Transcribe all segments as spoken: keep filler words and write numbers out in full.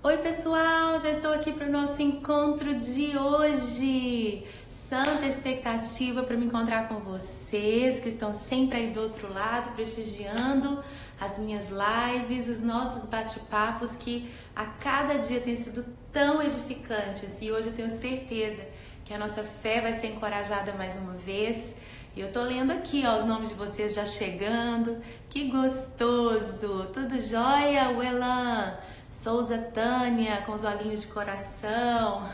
Oi pessoal, já estou aqui para o nosso encontro de hoje. Santa expectativa para me encontrar com vocês que estão sempre aí do outro lado, prestigiando as minhas lives, os nossos bate-papos que a cada dia têm sido tão edificantes. E hoje eu tenho certeza que a nossa fé vai ser encorajada mais uma vez. E eu tô lendo aqui, ó, os nomes de vocês já chegando. Que gostoso! Tudo jóia, Wellan? Souza Tânia, com os olhinhos de coração.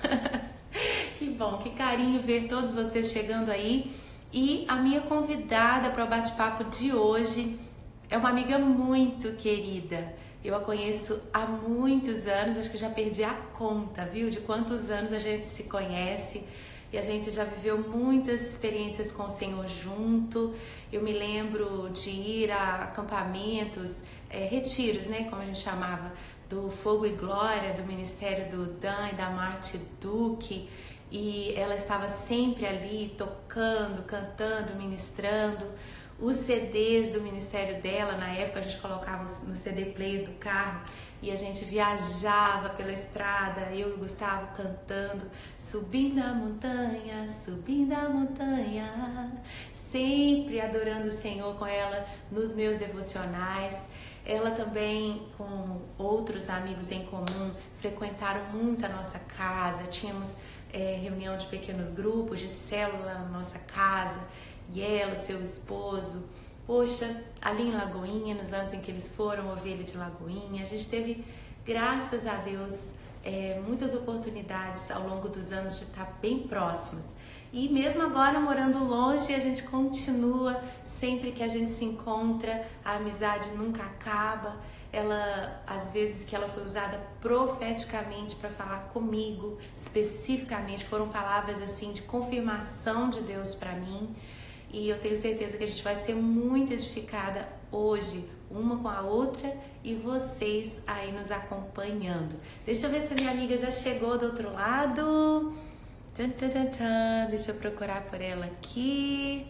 Que bom, que carinho ver todos vocês chegando aí. E a minha convidada para o bate-papo de hoje é uma amiga muito querida. Eu a conheço há muitos anos, acho que já perdi a conta, viu? De quantos anos a gente se conhece. E a gente já viveu muitas experiências com o Senhor junto. Eu me lembro de ir a acampamentos, é, retiros, né? Como a gente chamava, do Fogo e Glória, do ministério do Dan e da Marte Duque. E ela estava sempre ali tocando, cantando, ministrando. Os C Ds do ministério dela, na época a gente colocava no C D player do carro e a gente viajava pela estrada, eu e o Gustavo cantando, subindo a montanha, subindo a montanha, sempre adorando o Senhor com ela nos meus devocionais. Ela também, com outros amigos em comum, frequentaram muito a nossa casa, tínhamos é, reunião de pequenos grupos, de célula na nossa casa. E ela, o seu esposo, poxa, ali em Lagoinha, nos anos em que eles foram ovelha de Lagoinha, a gente teve, graças a Deus, é, muitas oportunidades ao longo dos anos de estar bem próximas. E mesmo agora, morando longe, a gente continua, sempre que a gente se encontra, a amizade nunca acaba. Ela, às vezes que ela foi usada profeticamente para falar comigo, especificamente, foram palavras assim de confirmação de Deus para mim. E eu tenho certeza que a gente vai ser muito edificada hoje, uma com a outra, e vocês aí nos acompanhando. Deixa eu ver se a minha amiga já chegou do outro lado. Tchan, tchan, tchan, tchan. Deixa eu procurar por ela aqui.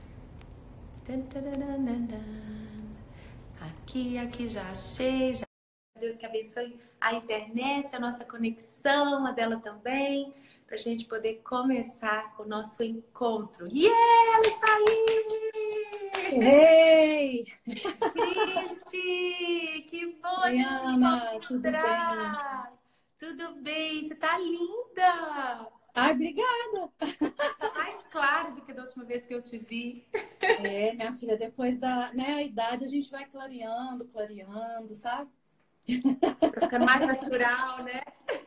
Tchan, tchan, tchan, tchan. Aqui, aqui já achei. Já... Deus que abençoe a internet, a nossa conexão, a dela também, para a gente poder começar o nosso encontro. E yeah, ela está aí! Ei! Cristi! Que bom a Oi, gente se Ana, tudo bem? encontrar! Tudo bem? Você tá linda! Ai, obrigada! Tá mais claro do que da última vez que eu te vi. É, minha filha, depois da, né, a idade a gente vai clareando, clareando, sabe? Tá ficando mais natural, né?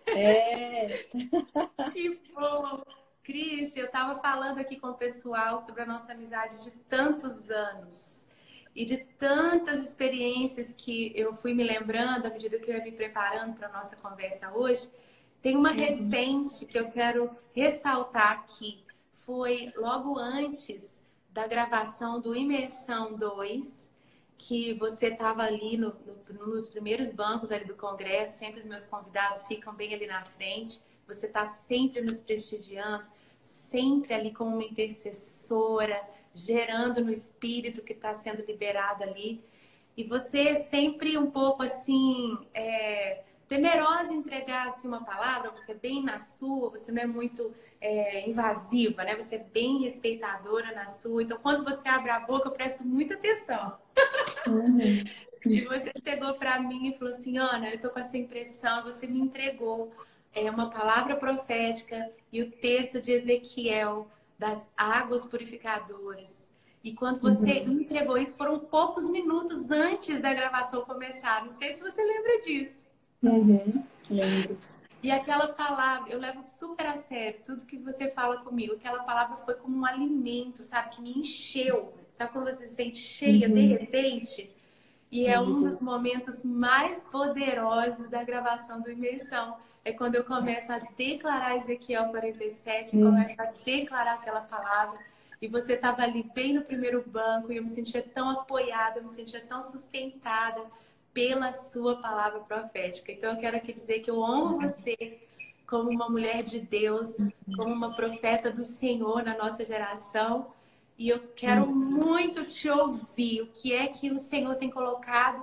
É. Que bom! Cris, eu estava falando aqui com o pessoal sobre a nossa amizade de tantos anos e de tantas experiências que eu fui me lembrando à medida que eu ia me preparando para a nossa conversa hoje. Tem uma recente que eu quero ressaltar aqui. Foi logo antes da gravação do Imersão dois, que você estava ali no, no, nos primeiros bancos ali do Congresso, sempre os meus convidados ficam bem ali na frente, você está sempre nos prestigiando, sempre ali como uma intercessora, gerando no espírito que está sendo liberado ali, e você sempre um pouco assim, é, temerosa em entregar assim, uma palavra, você é bem na sua, você não é muito é, invasiva, né? Você é bem respeitadora na sua, então quando você abre a boca eu presto muita atenção. Uhum. E você chegou para mim e falou assim, Ana, eu tô com essa impressão, você me entregou é, uma palavra profética e o texto de Ezequiel das águas purificadoras. E quando você Uhum. entregou isso, foram poucos minutos antes da gravação começar. Não sei se você lembra disso. Uhum. Lembro. E aquela palavra, eu levo super a sério tudo que você fala comigo. Aquela palavra foi como um alimento, sabe? Que me encheu. Sabe quando você se sente cheia de Uhum. repente? E é um dos momentos mais poderosos da gravação do Imersão. É quando eu começo a declarar Ezequiel quarenta e sete, e Uhum. começo a declarar aquela palavra. E você estava ali bem no primeiro banco e eu me sentia tão apoiada, eu me sentia tão sustentada pela sua palavra profética. Então eu quero aqui dizer que eu honro você como uma mulher de Deus, como uma profeta do Senhor na nossa geração. E eu quero muito te ouvir. O que é que o Senhor tem colocado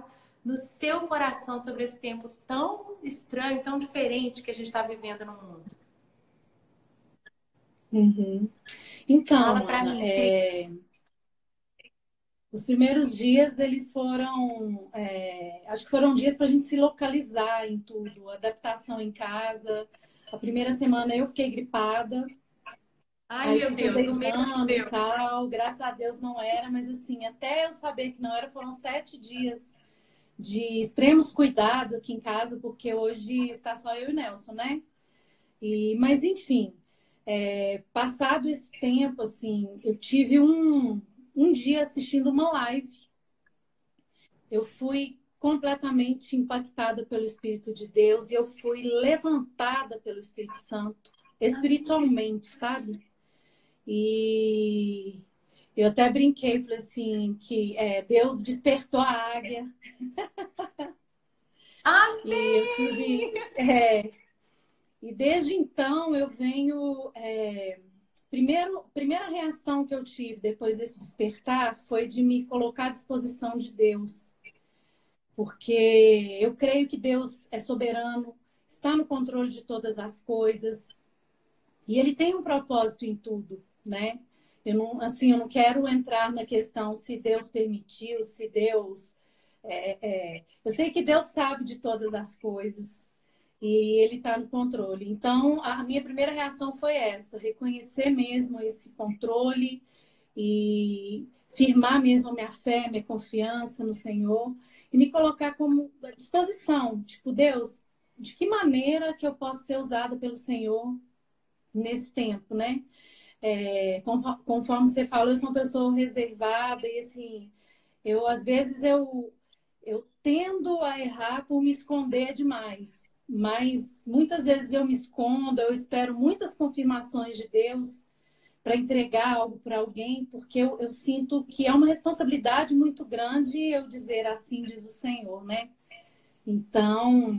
no seu coração sobre esse tempo tão estranho, tão diferente que a gente está vivendo no mundo? Uhum. Então, Fala para Ana, mim, Cris. é, os primeiros dias eles foram, é, acho que foram dias para a gente se localizar em tudo, adaptação em casa. A primeira semana eu fiquei gripada, Ai, aí meu fui Deus, fazer o medo de exame e Deus. tal. Graças a Deus não era, mas assim, até eu saber que não era, foram sete dias de extremos cuidados aqui em casa, porque hoje está só eu e o Nelson, né? E, mas enfim, é, passado esse tempo, assim, eu tive um, um dia assistindo uma live. Eu fui completamente impactada pelo Espírito de Deus e eu fui levantada pelo Espírito Santo, espiritualmente, sabe? E eu até brinquei, falei assim, que é, Deus despertou a águia. E eu tive. Amém! É, e desde então eu venho. É, primeiro, primeira reação que eu tive depois desse despertar foi de me colocar à disposição de Deus. Porque eu creio que Deus é soberano, está no controle de todas as coisas e Ele tem um propósito em tudo, né? Eu não, assim, eu não quero entrar na questão se Deus permitiu, se Deus é, é... Eu sei que Deus sabe de todas as coisas e Ele está no controle. Então, a minha primeira reação foi essa: reconhecer mesmo esse controle e firmar mesmo a minha fé, minha confiança no Senhor e me colocar como à disposição. Tipo, Deus, de que maneira que eu posso ser usada pelo Senhor nesse tempo, né? É, conforme você falou, eu sou uma pessoa reservada e assim, eu às vezes eu, eu tendo a errar por me esconder demais. Mas muitas vezes eu me escondo, eu espero muitas confirmações de Deus para entregar algo para alguém, porque eu, eu sinto que é uma responsabilidade muito grande eu dizer assim diz o Senhor, né? Então,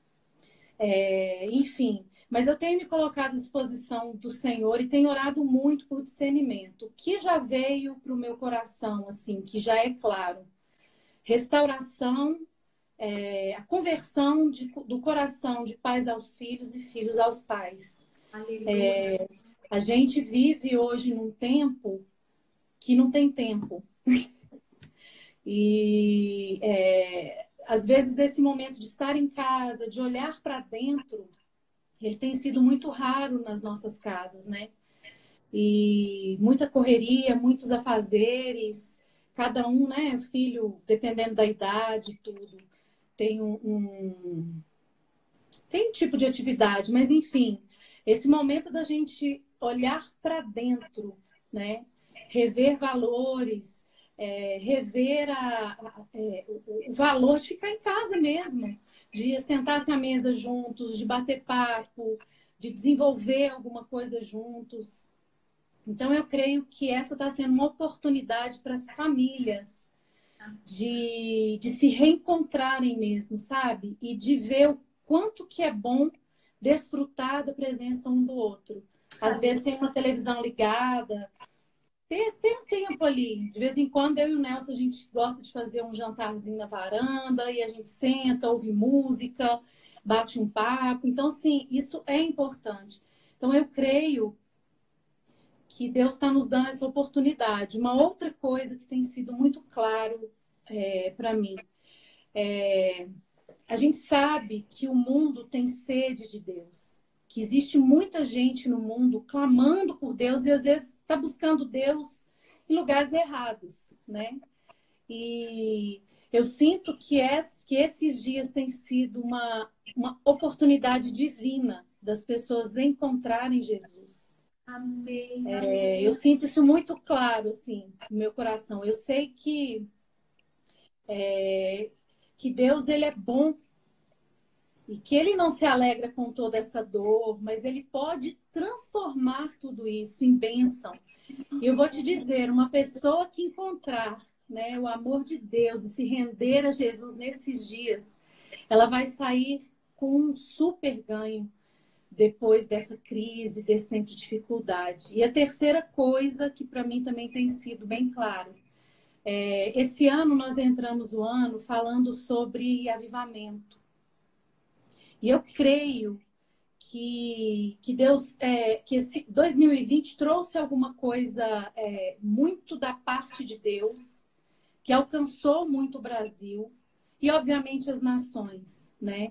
é, enfim, mas eu tenho me colocado à disposição do Senhor e tenho orado muito por discernimento. O que já veio para o meu coração, assim, que já é claro, restauração, é, a conversão de, do coração de pais aos filhos e filhos aos pais. Aleluia. É, a gente vive hoje num tempo que não tem tempo. E é, às vezes esse momento de estar em casa, de olhar para dentro, ele tem sido muito raro nas nossas casas, né? E muita correria, muitos afazeres, cada um, né, filho, dependendo da idade, tudo, tem um, um tem um tipo de atividade, mas enfim, esse momento da gente olhar para dentro, né? Rever valores, é, rever a, a, é, o, o valor de ficar em casa mesmo, de sentar-se à mesa juntos, de bater papo, de desenvolver alguma coisa juntos. Então, eu creio que essa está sendo uma oportunidade para as famílias de, de se reencontrarem mesmo, sabe? E de ver o quanto que é bom desfrutar da presença um do outro. Às vezes tem uma televisão ligada, ter, ter um tempo ali. De vez em quando eu e o Nelson a gente gosta de fazer um jantarzinho na varanda e a gente senta, ouve música, bate um papo. Então, assim, isso é importante. Então, eu creio que Deus está nos dando essa oportunidade. Uma outra coisa que tem sido muito claro é, para mim. É, a gente sabe que o mundo tem sede de Deus, que existe muita gente no mundo clamando por Deus e às vezes está buscando Deus em lugares errados, né? E eu sinto que, es, que esses dias têm sido uma, uma oportunidade divina das pessoas encontrarem Jesus. Amém, É, eu amém. sinto isso muito claro, assim, no meu coração. Eu sei que é, que Deus ele é bom e que ele não se alegra com toda essa dor, mas ele pode transformar tudo isso em bênção. E eu vou te dizer, uma pessoa que encontrar, né, o amor de Deus e se render a Jesus nesses dias, ela vai sair com um super ganho depois dessa crise, desse tempo de dificuldade. E a terceira coisa que para mim também tem sido bem claro, É, esse ano nós entramos o ano falando sobre avivamento. E eu creio que, que Deus, é, que esse dois mil e vinte trouxe alguma coisa é, muito da parte de Deus, que alcançou muito o Brasil e, obviamente, as nações, né?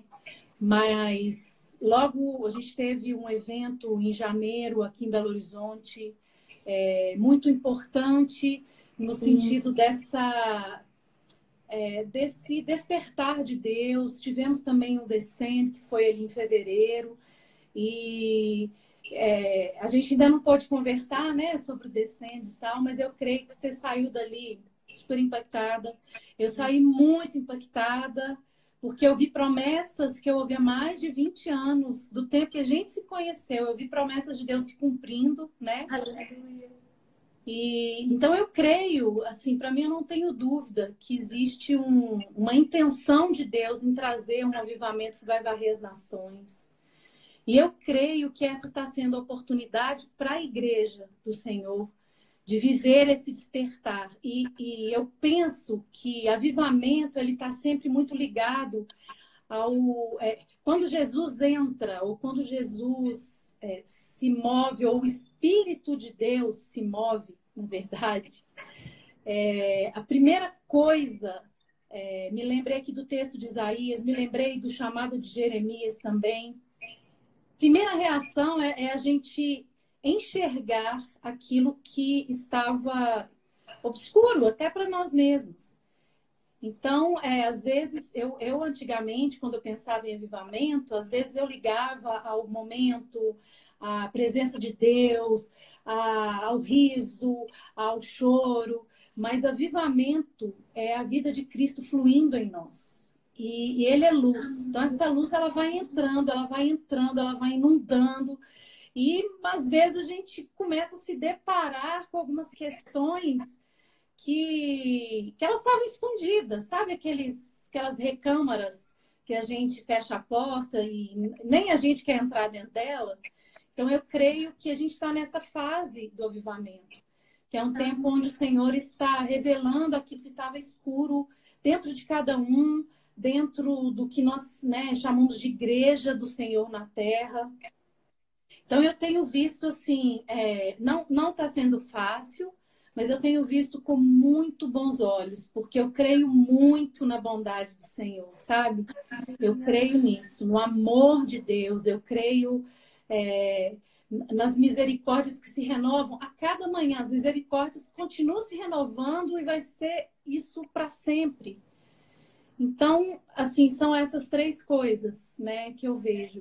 Mas logo a gente teve um evento em janeiro aqui em Belo Horizonte, é, muito importante no Sim. sentido dessa, é, desse despertar de Deus. Tivemos também um descendo, que foi ali em fevereiro, e é, a gente ainda não pôde conversar, né, sobre o descendo e tal, mas eu creio que você saiu dali super impactada. Eu saí muito impactada, porque eu vi promessas que eu ouvi há mais de vinte anos, do tempo que a gente se conheceu. Eu vi promessas de Deus se cumprindo, né? Aleluia. E então eu creio, assim, para mim eu não tenho dúvida que existe um, uma intenção de Deus em trazer um avivamento que vai varrer as nações. E eu creio que essa está sendo a oportunidade para a igreja do Senhor de viver esse despertar. E, e eu penso que avivamento ele está sempre muito ligado ao... É, quando Jesus entra, ou quando Jesus é, se move, ou o Espírito de Deus se move, na verdade, é, a primeira coisa... É, me lembrei aqui do texto de Isaías, me lembrei do chamado de Jeremias também. Primeira reação é, é a gente enxergar aquilo que estava obscuro, até para nós mesmos. Então, é, às vezes, eu, eu antigamente, quando eu pensava em avivamento, às vezes eu ligava ao momento, à presença de Deus, a, ao riso, ao choro, mas avivamento é a vida de Cristo fluindo em nós. E, e ele é luz. Então, essa luz ela vai entrando, ela vai entrando, ela vai inundando. E, às vezes, a gente começa a se deparar com algumas questões que, que elas estavam escondidas. Sabe aqueles, aquelas recâmaras que a gente fecha a porta e nem a gente quer entrar dentro dela? Então, eu creio que a gente está nessa fase do avivamento, que é um tempo onde o Senhor está revelando aquilo que estava escuro dentro de cada um, dentro do que nós, né, chamamos de igreja do Senhor na terra. Então, eu tenho visto, assim, é, não não está sendo fácil, mas eu tenho visto com muito bons olhos, porque eu creio muito na bondade do Senhor, sabe? Eu creio nisso, no amor de Deus, eu creio é, nas misericórdias que se renovam a cada manhã. As misericórdias continuam se renovando e vai ser isso para sempre. Então, assim, são essas três coisas, né, que eu vejo.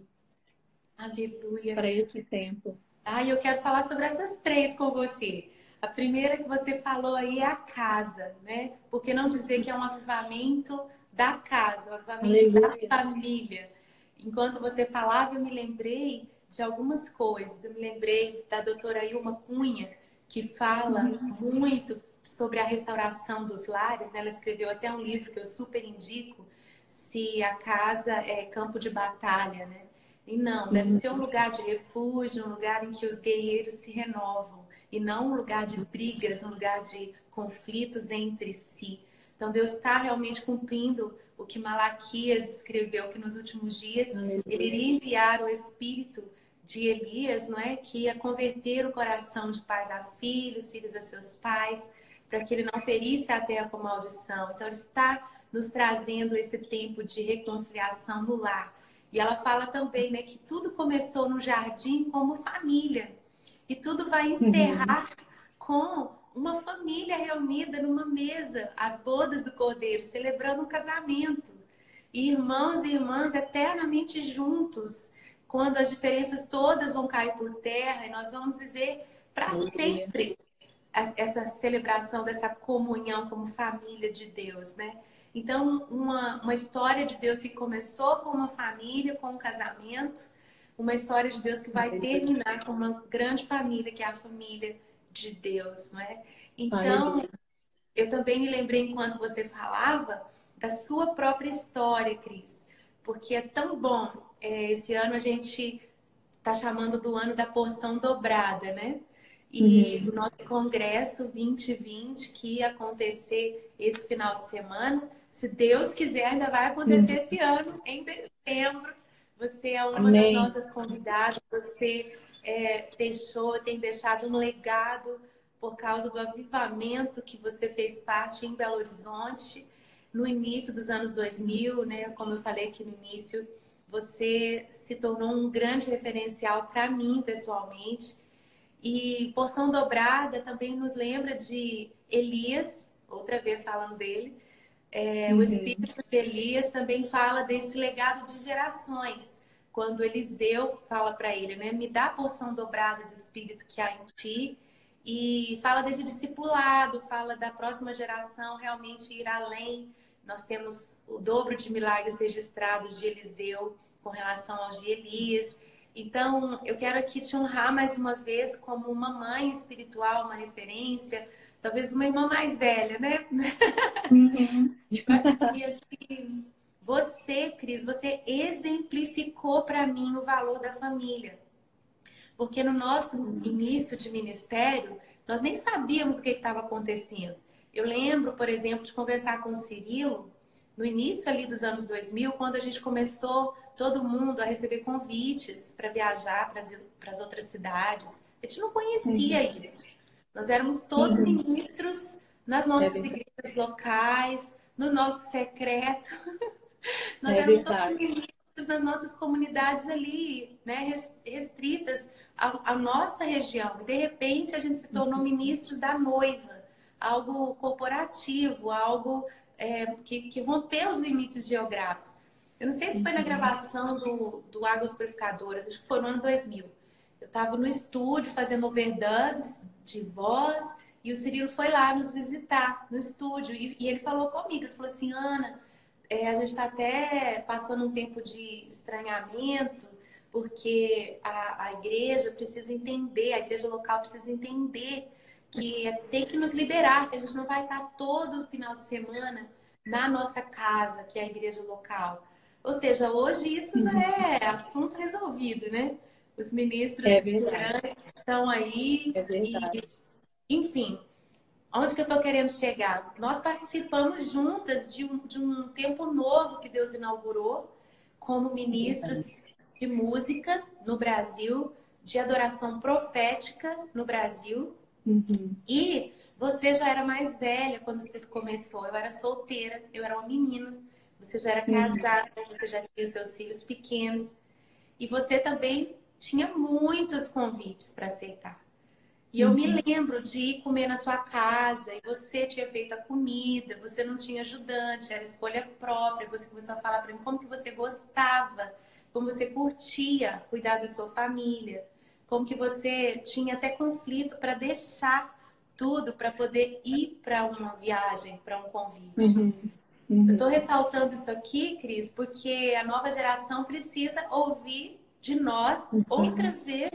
Aleluia. Para esse tempo. Ah, eu quero falar sobre essas três com você. A primeira que você falou aí é a casa, né? Por que não dizer que é um avivamento da casa, um avivamento Aleluia. da família? Enquanto você falava, eu me lembrei de algumas coisas. Eu me lembrei da doutora Ilma Cunha, que fala uhum. muito sobre a restauração dos lares, né? Ela escreveu até um livro que eu super indico, Se a Casa é Campo de Batalha, né? E não, deve ser um lugar de refúgio, um lugar em que os guerreiros se renovam, e não um lugar de brigas, um lugar de conflitos entre si. Então Deus está realmente cumprindo o que Malaquias escreveu, que nos últimos dias ele iria enviar o espírito de Elias, não é? Que ia converter o coração de pais a filhos, filhos a seus pais, para que ele não ferisse a terra com maldição. Então ele está nos trazendo esse tempo de reconciliação no lar. E ela fala também, né, que tudo começou no jardim como família. E tudo vai encerrar uhum. com uma família reunida numa mesa, as bodas do Cordeiro, celebrando um casamento. E irmãos e irmãs eternamente juntos, quando as diferenças todas vão cair por terra e nós vamos viver para sempre essa celebração dessa comunhão como família de Deus, né? Então, uma, uma história de Deus que começou com uma família, com um casamento, uma história de Deus que vai terminar com uma grande família, que é a família de Deus, não é? Então, eu também me lembrei, enquanto você falava, da sua própria história, Cris, porque é tão bom. É, esse ano a gente está chamando do ano da porção dobrada, né? E uhum. o nosso congresso vinte vinte, que ia acontecer esse final de semana, se Deus quiser, ainda vai acontecer uhum. esse ano, em dezembro. Você é uma Amém. das nossas convidadas, você é, deixou, tem deixado um legado por causa do avivamento que você fez parte em Belo Horizonte, no início dos anos dois mil, né? Como eu falei aqui no início, você se tornou um grande referencial para mim, pessoalmente. E Porção Dobrada também nos lembra de Elias, outra vez falando dele. É, uhum. O espírito de Elias também fala desse legado de gerações. Quando Eliseu fala para ele, né? Me dá a porção dobrada do espírito que há em ti. E fala desse discipulado, fala da próxima geração realmente ir além. Nós temos o dobro de milagres registrados de Eliseu com relação aos de Elias. Então, eu quero aqui te honrar mais uma vez como uma mãe espiritual, uma referência, talvez uma irmã mais velha, né? Uhum. E assim, você, Cris, você exemplificou para mim o valor da família. Porque no nosso início de ministério, nós nem sabíamos o que estava acontecendo. Eu lembro, por exemplo, de conversar com o Cirilo, no início ali dos anos dois mil, quando a gente começou todo mundo a receber convites para viajar para as outras cidades. A gente não conhecia uhum. isso. Nós éramos todos uhum. ministros nas nossas é igrejas locais, no nosso secreto. Nós é éramos verdade. todos ministros nas nossas comunidades ali, né, restritas à, à nossa região. E, de repente, a gente se tornou ministros da noiva, algo corporativo, algo é, que, que rompeu os limites geográficos. Eu não sei se foi na gravação do, do Águas Purificadoras, acho que foi no ano dois mil. Eu estava no estúdio fazendo overdubs de voz e o Cirilo foi lá nos visitar no estúdio. E, e ele falou comigo, ele falou assim, Ana, é, a gente está até passando um tempo de estranhamento, porque a, a igreja precisa entender, a igreja local precisa entender que é, tem que nos liberar, que a gente não vai estar todo final de semana na nossa casa, que é a igreja local. Ou seja, hoje isso já é assunto resolvido, né? Os ministros é estão aí. É verdade. E, enfim, onde que eu estou querendo chegar? Nós participamos juntas de um, de um tempo novo que Deus inaugurou como ministros de música no Brasil, de adoração profética no Brasil. Uhum. E você já era mais velha quando isso tudo começou. Eu era solteira, eu era uma menina. Você já era casada, uhum. você já tinha seus filhos pequenos. E você também tinha muitos convites para aceitar. E eu uhum. me lembro de ir comer na sua casa e você tinha feito a comida, você não tinha ajudante, era escolha própria. Você começou a falar para mim como que você gostava, como você curtia cuidar da sua família, como que você tinha até conflito para deixar tudo para poder ir para uma viagem, para um convite. Uhum. Uhum. Eu estou ressaltando isso aqui, Cris, porque a nova geração precisa ouvir de nós, uhum. outra vez,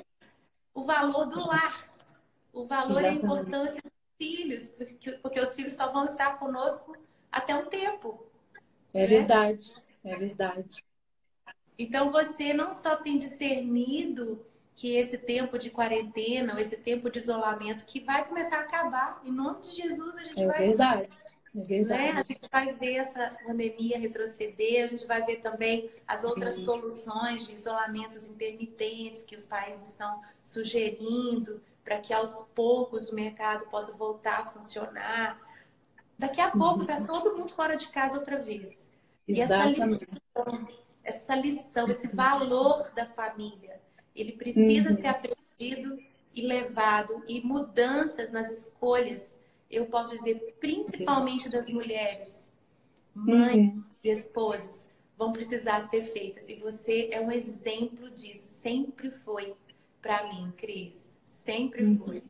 o valor do lar. O valor Exatamente. E a importância dos filhos, porque, porque os filhos só vão estar conosco até um tempo. É né? verdade, é verdade. Então você não só tem discernido que esse tempo de quarentena, ou esse tempo de isolamento, que vai começar a acabar, em nome de Jesus a gente é vai... Verdade. É verdade. Né? A gente vai ver essa pandemia retroceder, a gente vai ver também as outras Sim. soluções de isolamentos intermitentes que os países estão sugerindo para que aos poucos o mercado possa voltar a funcionar. Daqui a pouco está uhum. todo mundo fora de casa outra vez. Exatamente. E essa lição, essa lição, esse valor da família, ele precisa uhum. ser aprendido e levado, e mudanças nas escolhas, eu posso dizer, principalmente das mulheres, mães uhum. e esposas, vão precisar ser feitas. E você é um exemplo disso. Sempre foi para mim, Cris. Sempre uhum. foi.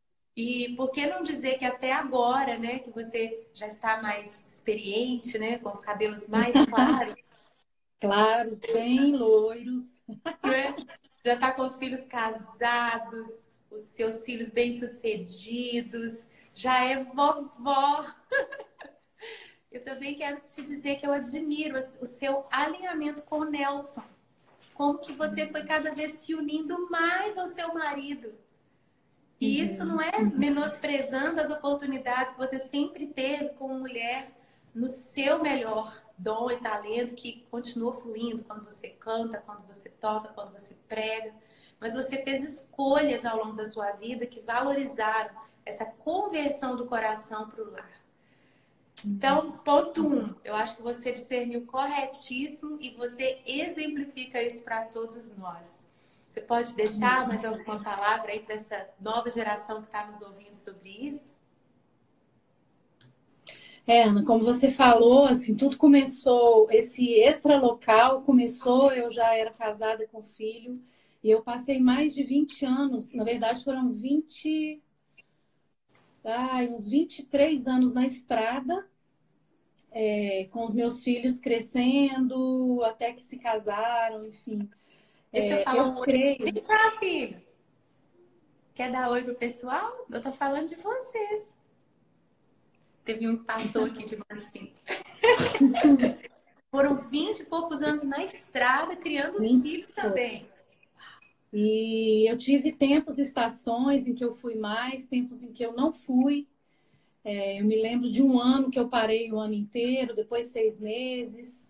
E por que não dizer que até agora, né, que você já está mais experiente, né, com os cabelos mais claros. Claros, bem loiros. Né? Já está com os filhos casados, os seus filhos bem-sucedidos. Já é vovó. Eu também quero te dizer que eu admiro o seu alinhamento com o Nelson. Como que você foi cada vez se unindo mais ao seu marido. E isso não Uhum. é menosprezando as oportunidades que você sempre teve como mulher no seu melhor dom e talento que continua fluindo quando você canta, quando você toca, quando você prega. Mas você fez escolhas ao longo da sua vida que valorizaram essa conversão do coração para o lar. Então, ponto um, eu acho que você discerniu corretíssimo e você exemplifica isso para todos nós. Você pode deixar mais alguma palavra aí para essa nova geração que está nos ouvindo sobre isso? É, Ana, como você falou, assim, tudo começou, esse extralocal começou, eu já era casada com filho, e eu passei mais de vinte anos, na verdade foram vinte, ai, uns vinte e três anos na estrada, é, com os meus filhos crescendo, até que se casaram, enfim. Deixa eu É, falar eu um oi. Vem creio. cá, filho. Quer dar oi pro pessoal? Eu tô falando de vocês. Teve um que passou aqui de mansinho. Foram vinte e poucos anos na estrada, criando os vinte filhos foi. também. E eu tive tempos, estações em que eu fui mais, tempos em que eu não fui. É, eu me lembro de um ano que eu parei o ano inteiro, depois seis meses.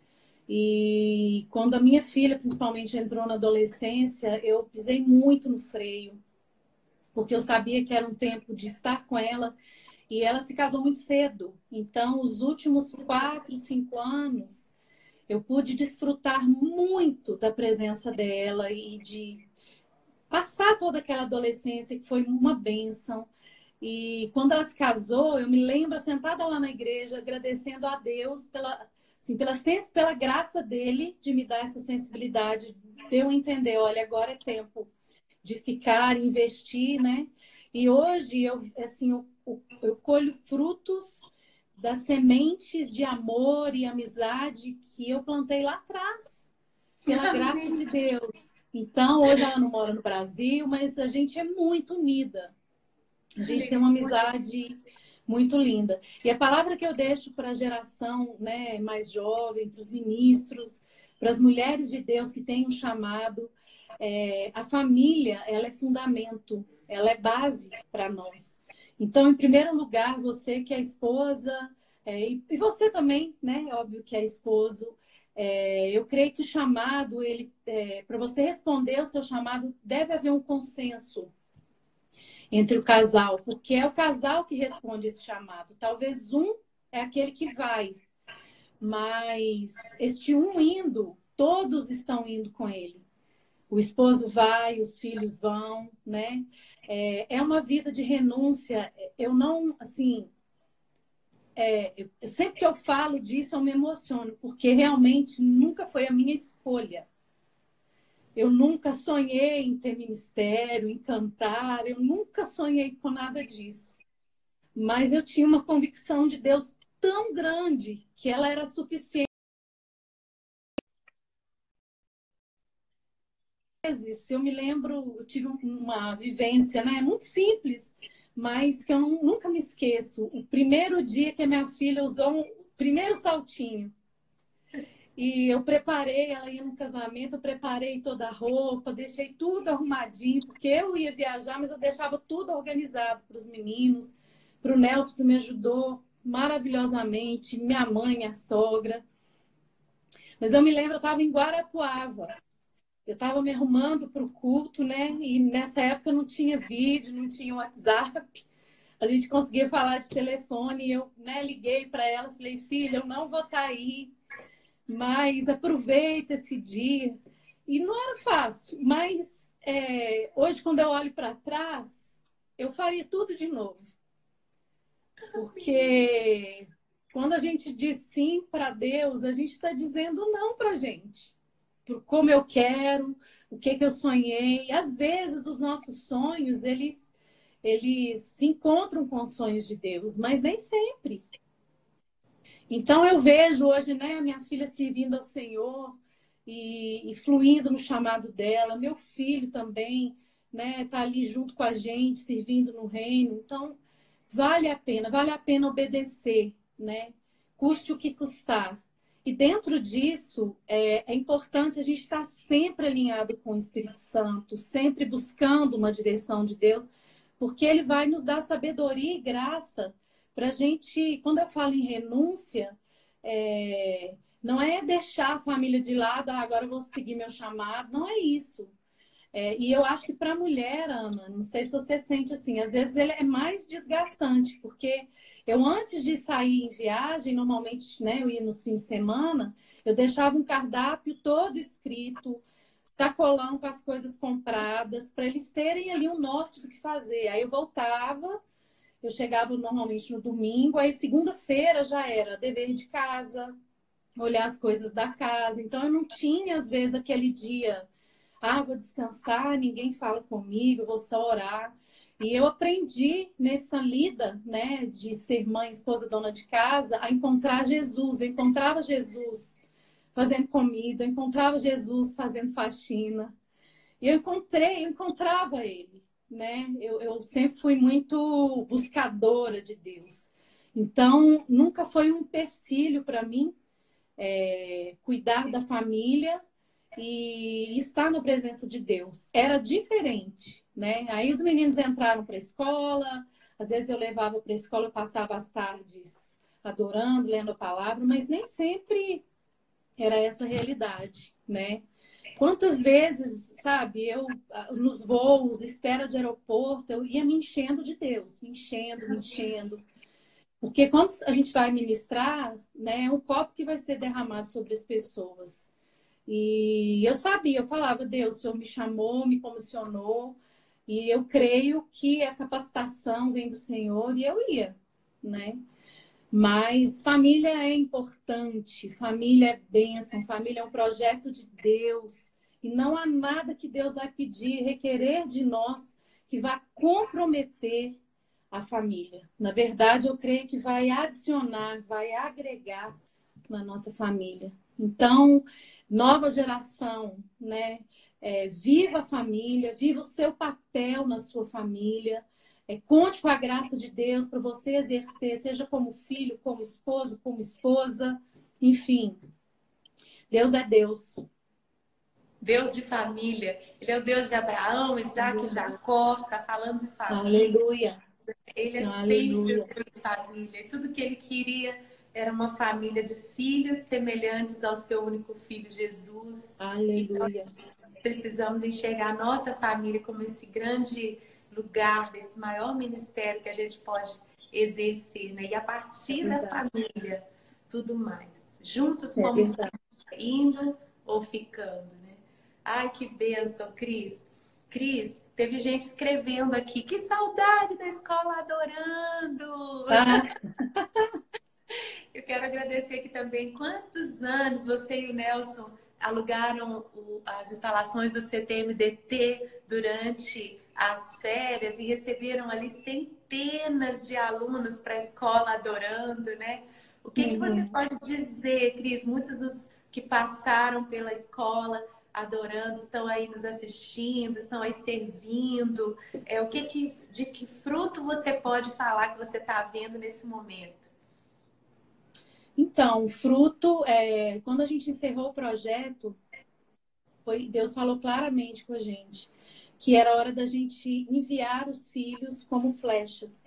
E quando a minha filha, principalmente, entrou na adolescência, eu pisei muito no freio, porque eu sabia que era um tempo de estar com ela. E ela se casou muito cedo. Então, os últimos quatro, cinco anos, eu pude desfrutar muito da presença dela e de passar toda aquela adolescência que foi uma bênção. E quando ela se casou, eu me lembro sentada lá na igreja, agradecendo a Deus pela, assim, pela, pela graça dele de me dar essa sensibilidade, de eu entender, olha, agora é tempo de ficar, investir, né? E hoje eu, assim, eu, eu colho frutos das sementes de amor e amizade que eu plantei lá atrás, pela graça de Deus. Então, hoje ela não mora no Brasil, mas a gente é muito unida. A gente tem uma amizade muito linda. E a palavra que eu deixo para a geração, né, mais jovem, para os ministros, para as mulheres de Deus que têm um chamado, é, a família, ela é fundamento, ela é base para nós. Então, em primeiro lugar, você que é esposa, é, e, e você também, né? Óbvio que é esposo. É, eu creio que o chamado, ele, é, para você responder o seu chamado, deve haver um consenso entre o casal, porque é o casal que responde esse chamado. Talvez um é aquele que vai, mas este um indo, todos estão indo com ele. O esposo vai, os filhos vão, né? É, é uma vida de renúncia. Eu não, assim, é, eu, sempre que eu falo disso, eu me emociono, porque realmente nunca foi a minha escolha. Eu nunca sonhei em ter ministério, em cantar, eu nunca sonhei com nada disso. Mas eu tinha uma convicção de Deus tão grande que ela era suficiente. Eu me lembro, eu tive uma vivência, né, muito simples, mas que eu não, nunca me esqueço. O primeiro dia que a minha filha usou um primeiro saltinho. E eu preparei, ela ia no casamento, eu preparei toda a roupa, deixei tudo arrumadinho, porque eu ia viajar, mas eu deixava tudo organizado para os meninos, para o Nelson, que me ajudou maravilhosamente, minha mãe, minha sogra. Mas eu me lembro, eu estava em Guarapuava, eu estava me arrumando para o culto, né? E nessa época não tinha vídeo, não tinha WhatsApp, a gente conseguia falar de telefone, e eu, né, liguei para ela, falei, filha, eu não vou estar aí, mas aproveita esse dia. E não era fácil, mas é, hoje, quando eu olho para trás, eu faria tudo de novo. Porque quando a gente diz sim para Deus, a gente está dizendo não para a gente. Por como eu quero, o que, que eu sonhei. Às vezes, os nossos sonhos, eles, eles se encontram com os sonhos de Deus, mas nem sempre. Então eu vejo hoje, né, a minha filha servindo ao Senhor e, e fluindo no chamado dela, meu filho também, né, tá ali junto com a gente, servindo no reino. Então vale a pena, vale a pena obedecer, né? Custe o que custar. E dentro disso é, é importante a gente estar sempre alinhado com o Espírito Santo, sempre buscando uma direção de Deus, porque Ele vai nos dar sabedoria e graça para a gente, quando eu falo em renúncia, é, não é deixar a família de lado, ah, agora eu vou seguir meu chamado, não é isso. É, e eu acho que para a mulher, Ana, não sei se você sente assim, às vezes ele é mais desgastante, porque eu antes de sair em viagem, normalmente, né, eu ia nos fins de semana, eu deixava um cardápio todo escrito, sacolão com as coisas compradas, para eles terem ali um norte do que fazer. Aí eu voltava, eu chegava normalmente no domingo, aí segunda-feira já era dever de casa, olhar as coisas da casa. Então eu não tinha, às vezes, aquele dia, ah, vou descansar, ninguém fala comigo, vou só orar. E eu aprendi nessa lida, né, de ser mãe, esposa, dona de casa, a encontrar Jesus. Eu encontrava Jesus fazendo comida, eu encontrava Jesus fazendo faxina. E eu encontrei, eu encontrava ele, né? Eu, eu sempre fui muito buscadora de Deus. Então, nunca foi um empecilho para mim é, cuidar da família e estar na presença de Deus. Era diferente, né? Aí os meninos entraram para a escola, às vezes eu levava para a escola, eu passava as tardes adorando, lendo a palavra, mas nem sempre era essa a realidade, né? Quantas vezes, sabe, eu nos voos, espera de aeroporto, eu ia me enchendo de Deus, me enchendo, me enchendo. Porque quando a gente vai ministrar, né, é um copo que vai ser derramado sobre as pessoas. E eu sabia, eu falava, Deus, o Senhor me chamou, me comissionou, e eu creio que a capacitação vem do Senhor, e eu ia, né? Mas família é importante, família é bênção, família é um projeto de Deus. E não há nada que Deus vai pedir, requerer de nós que vá comprometer a família. Na verdade, eu creio que vai adicionar, vai agregar na nossa família. Então, nova geração, né? É, viva a família, viva o seu papel na sua família. É, conte com a graça de Deus para você exercer, seja como filho, como esposo, como esposa, enfim. Deus é Deus. Deus de família. Ele é o Deus de Abraão, Isaac e Jacó. Está falando de família. Aleluia. Ele é Aleluia. sempre o Deus de família. E tudo que ele queria era uma família de filhos semelhantes ao seu único filho, Jesus. Aleluia. Então, precisamos enxergar a nossa família como esse grande lugar, esse maior ministério que a gente pode exercer, né? E a partir É da família, tudo mais. Juntos como é indo ou ficando, né? Ai, que bênção, Cris. Cris, teve gente escrevendo aqui, que saudade da escola adorando! Ah. Eu quero agradecer aqui também quantos anos você e o Nelson alugaram o, as instalações do C T M D T durante as férias e receberam ali centenas de alunos para a escola adorando, né? O que, uhum. que você pode dizer, Cris? Muitos dos que passaram pela escola adorando estão aí nos assistindo, estão aí servindo. É, o que, que de que fruto você pode falar que você está vendo nesse momento? Então, o fruto, é, quando a gente encerrou o projeto, foi, Deus falou claramente com a gente que era hora da gente enviar os filhos como flechas.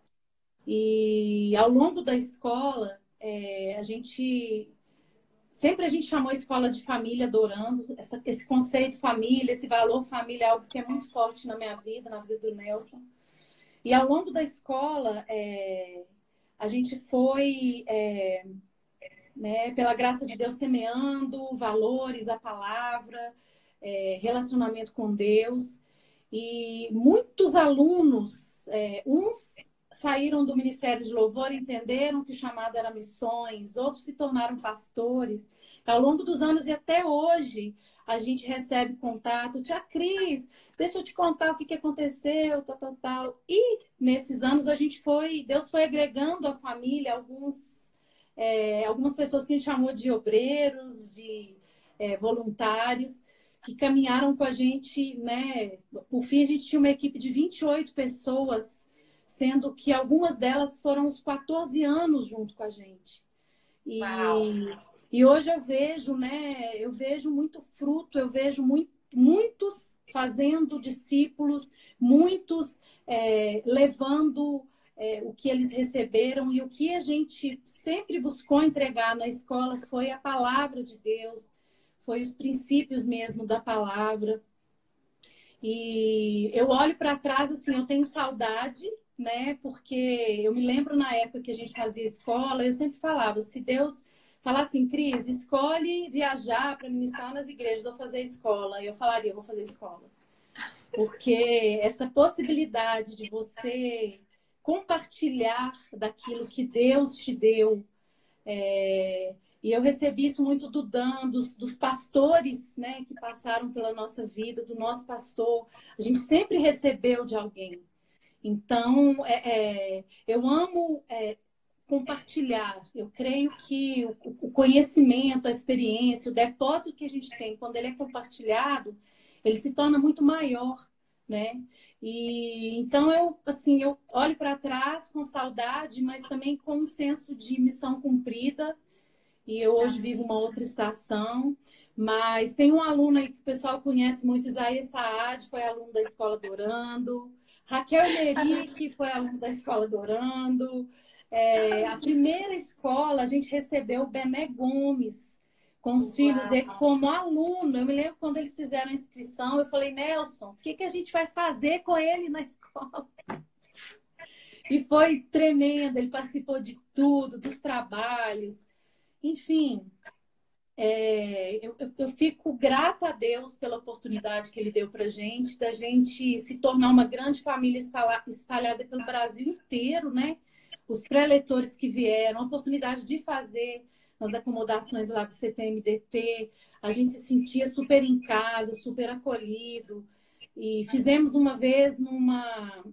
E ao longo da escola, é, a gente sempre a gente chamou a escola de família adorando, essa, esse conceito família, esse valor família é algo que é muito forte na minha vida, na vida do Nelson. E ao longo da escola, é, a gente foi, é, né, pela graça de Deus, semeando valores, a palavra, é, relacionamento com Deus. E muitos alunos, é, uns saíram do Ministério de Louvor, entenderam que o chamado era missões, outros se tornaram pastores. Ao longo dos anos e até hoje, a gente recebe contato. Tia Cris, deixa eu te contar o que, que aconteceu, tal, tal, tal. E nesses anos a gente foi, Deus foi agregando à família alguns, é, algumas pessoas que a gente chamou de obreiros, de é, voluntários, que caminharam com a gente, né? Por fim, a gente tinha uma equipe de vinte e oito pessoas, sendo que algumas delas foram os quatorze anos junto com a gente. E, e hoje eu vejo, né? Eu vejo muito fruto, eu vejo muito, muitos fazendo discípulos, muitos é, levando é, o que eles receberam, e o que a gente sempre buscou entregar na escola foi a palavra de Deus, foi os princípios mesmo da palavra. E eu olho para trás, assim, eu tenho saudade, né? Porque eu me lembro na época que a gente fazia escola, eu sempre falava, se Deus falar assim, Cris, escolhe viajar para ministrar nas igrejas ou fazer escola, eu falaria, eu vou fazer escola. Porque essa possibilidade de você compartilhar daquilo que Deus te deu, é... e eu recebi isso muito do Dan, dos, dos pastores, né, que passaram pela nossa vida, do nosso pastor. A gente sempre recebeu de alguém. Então, é, é, eu amo é, compartilhar. Eu creio que o, o conhecimento, a experiência, o depósito que a gente tem, quando ele é compartilhado, ele se torna muito maior, né? E então eu, assim, eu olho para trás com saudade, mas também com um senso de missão cumprida. E eu hoje vivo uma outra estação, mas tem um aluno aí que o pessoal conhece muito, Isaías Saad, foi aluno da Escola do Orando, Raquel Neri, que foi aluno da Escola do Orando. É, a primeira escola, a gente recebeu o Bené Gomes, com os Uau. filhos dele como aluno. Eu me lembro quando eles fizeram a inscrição, eu falei, Nelson, o que, que a gente vai fazer com ele na escola? E foi tremendo, ele participou de tudo, dos trabalhos. Enfim, é, eu, eu fico grata a Deus pela oportunidade que Ele deu para a gente, da gente se tornar uma grande família espalhada pelo Brasil inteiro, né? Os pré-leitores que vieram, a oportunidade de fazer nas acomodações lá do C T M D T, a gente se sentia super em casa, super acolhido. E fizemos uma vez numa,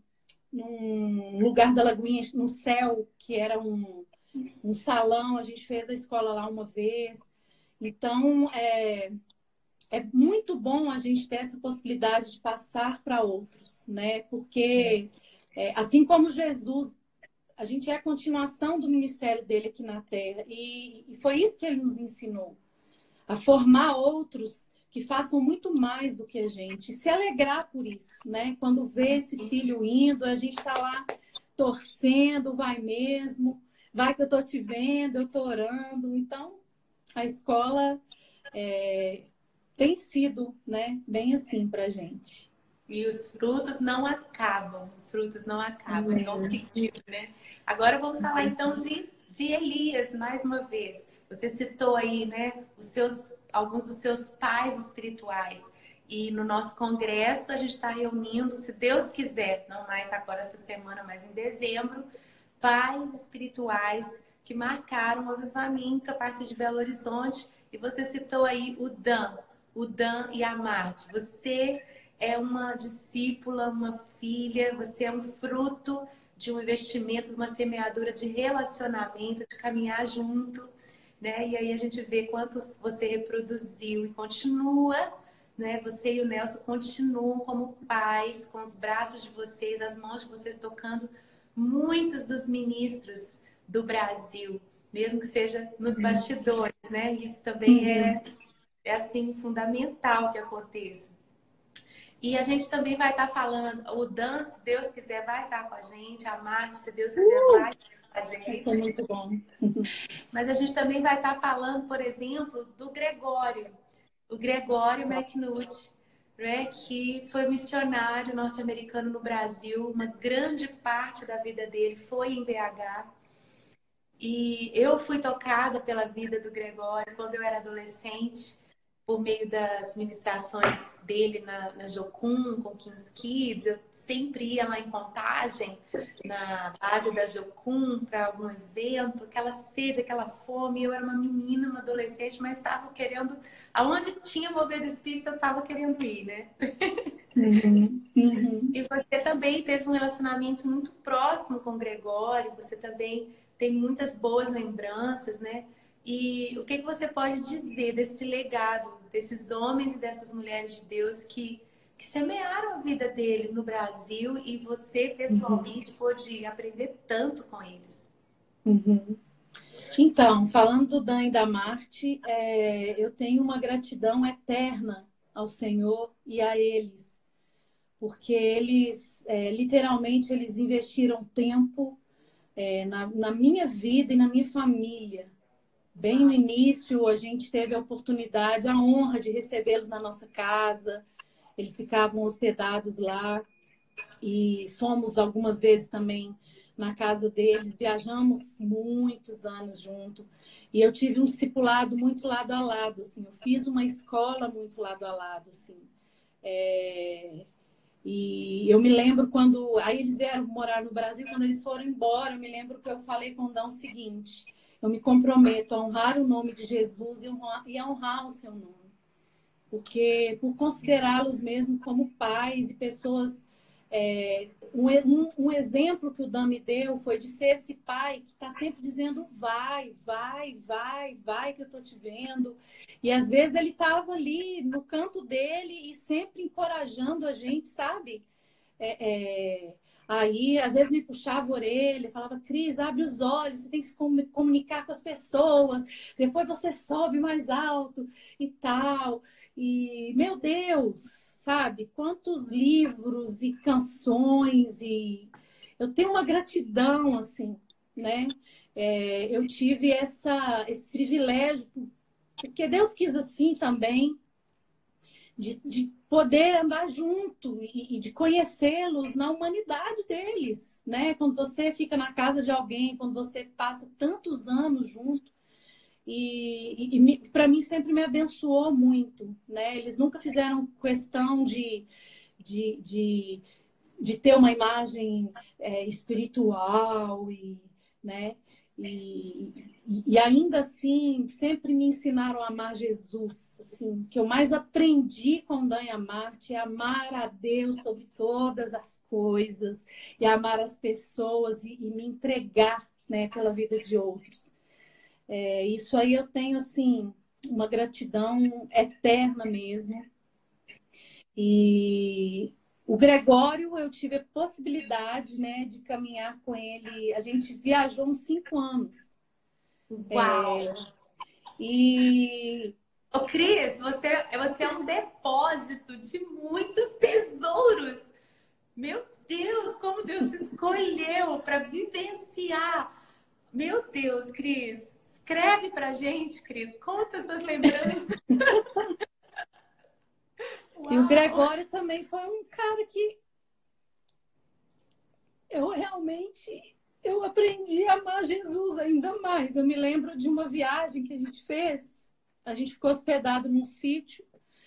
num lugar da Lagoinha, no céu, que era um, um salão, a gente fez a escola lá uma vez. Então, é, é muito bom a gente ter essa possibilidade de passar para outros, né? Porque, é, assim como Jesus, a gente é a continuação do ministério dele aqui na Terra. E, e foi isso que ele nos ensinou. A formar outros que façam muito mais do que a gente. E se alegrar por isso, né? Quando vê esse filho indo, a gente está lá torcendo, vai mesmo. Vai que eu tô te vendo, eu tô orando. Então, a escola é, tem sido, né, bem assim pra gente. E os frutos não acabam, os frutos não acabam, eles vão seguindo, né? Agora vamos falar então de, de Elias, mais uma vez. Você citou aí, né, os seus, alguns dos seus pais espirituais. E no nosso congresso a gente está reunindo, se Deus quiser, não mais agora essa semana, mas em dezembro, pais espirituais que marcaram o avivamento a partir de Belo Horizonte. E você citou aí o Dan, o Dan e a Marte. Você é uma discípula, uma filha, você é um fruto de um investimento, de uma semeadura de relacionamento, de caminhar junto, né? E aí a gente vê quantos você reproduziu e continua, né? Você e o Nelson continuam como pais, com os braços de vocês, as mãos de vocês tocando muitos dos ministros do Brasil, mesmo que seja nos bastidores, né? Isso também é, é assim, fundamental que aconteça. E a gente também vai estar falando, o Dan, se Deus quiser, vai estar com a gente, a Marte, se Deus quiser, uh! vai estar com a gente. Isso é muito bom. Mas a gente também vai estar falando, por exemplo, do Gregório, o Gregório McNutt, né, que foi missionário norte-americano no Brasil, uma grande parte da vida dele foi em B H. E eu fui tocada pela vida do Gregório quando eu era adolescente, por meio das ministrações dele na, na Jocum, com Kings Kids. Eu sempre ia lá em Contagem, na base da Jocum, para algum evento, aquela sede, aquela fome. Eu era uma menina, uma adolescente, mas estava querendo... Aonde tinha mover do Espírito, eu estava querendo ir, né? Uhum, uhum. E você também teve um relacionamento muito próximo com o Gregório, você também tem muitas boas lembranças, né? E o que, que você pode dizer desse legado, desses homens e dessas mulheres de Deus que, que semearam a vida deles no Brasil e você, pessoalmente, uhum. pôde aprender tanto com eles? Uhum. Então, falando do Dan e da Marte, é, eu tenho uma gratidão eterna ao Senhor e a eles, porque eles, é, literalmente, eles investiram tempo é, na, na minha vida e na minha família. Bem no início, a gente teve a oportunidade, a honra de recebê-los na nossa casa. Eles ficavam hospedados lá e fomos algumas vezes também na casa deles. Viajamos muitos anos junto. E eu tive um discipulado muito lado a lado, assim. Eu fiz uma escola muito lado a lado, assim. É... E eu me lembro quando... Aí eles vieram morar no Brasil, quando eles foram embora, eu me lembro que eu falei com o Dão o seguinte: eu me comprometo a honrar o nome de Jesus e honrar, e a honrar o seu nome. Porque por considerá-los mesmo como pais e pessoas... É, um, um, um exemplo que o Dan me deu foi de ser esse pai que está sempre dizendo vai, vai, vai, vai que eu estou te vendo. E às vezes ele estava ali no canto dele e sempre encorajando a gente, sabe? É, é... Aí, às vezes, me puxava a orelha, falava: Cris, abre os olhos, você tem que se comunicar com as pessoas, depois você sobe mais alto e tal. E, meu Deus, sabe? Quantos livros e canções, e eu tenho uma gratidão, assim, né? É, eu tive essa, esse privilégio, porque Deus quis assim também, de, de poder andar junto e, e de conhecê-los na humanidade deles, né? Quando você fica na casa de alguém, quando você passa tantos anos junto, e, e, e para mim sempre me abençoou muito, né? Eles nunca fizeram questão de, de, de, de ter uma imagem é, espiritual, e, né? E, e ainda assim, sempre me ensinaram a amar Jesus. Assim, o que eu mais aprendi com Dan e a Marte é amar a Deus sobre todas as coisas, e amar as pessoas e, e me entregar, né, pela vida de outros. É, isso aí eu tenho, assim, uma gratidão eterna mesmo. E o Gregório, eu tive a possibilidade, né, de caminhar com ele. A gente viajou uns cinco anos. Uau! É, e... Ô, Cris, você, você é um depósito de muitos tesouros. Meu Deus, como Deus te escolheu para vivenciar. Meu Deus, Cris. Escreve pra gente, Cris. Conta suas lembranças. E o Gregório também foi um cara que eu realmente eu aprendi a amar Jesus ainda mais. Eu me lembro de uma viagem que a gente fez. A gente ficou hospedado num sítio